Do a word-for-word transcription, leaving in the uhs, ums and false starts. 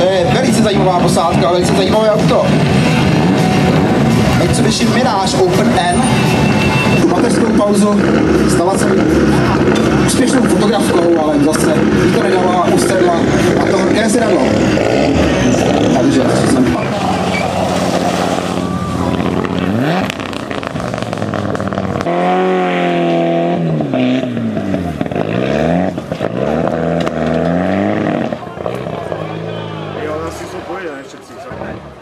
To je velice zajímavá posádka, velice zajímavé auto. Mitsubishi Mirage Open N. Tu mateřskou pauzu stala se úspěšnou fotografkou, ale zase jí to nedala, ustedla a to horké si dalo. Takže jsem Jo, asi jsou pojedené všetci,